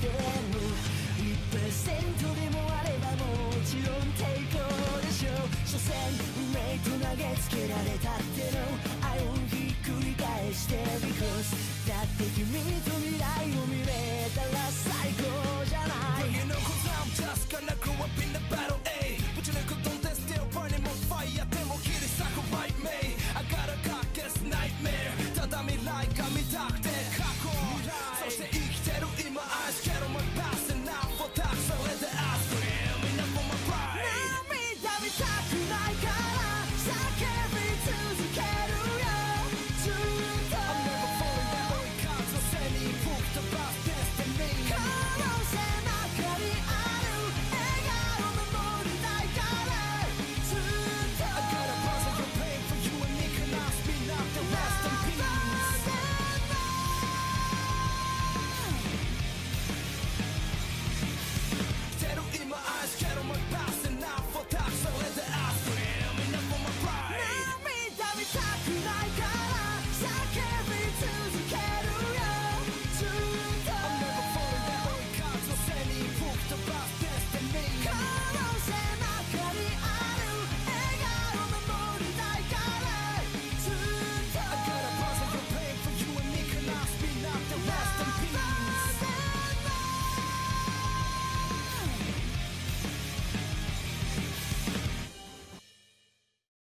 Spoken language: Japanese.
しても1%でもあればもちろん抵抗でしょう。所詮運命と投げつけられたっての愛をひっくり返して Because だって君と未来を見れたら最高じゃない。 But you know 'cause I'm just gonna go